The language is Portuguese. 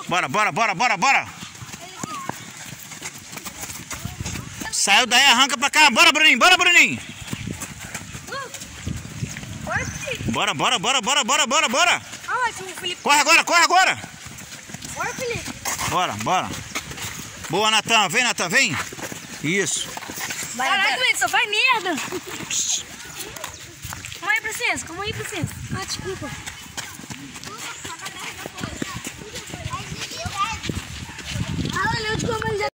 Bora, bora, bora, bora, bora. Saiu daí, arranca pra cá. Bora, Bruninho, bora, Bruninho. Bora, bora, bora, bora, bora, bora, bora. Corre agora, corre agora. Bora, Felipe. Bora, bora. Boa, Natan. Vem, Natan, vem. Isso. Caraca, Felipe, só faz merda. Calma aí, princesa. Calma aí, princesa. Ah, desculpa.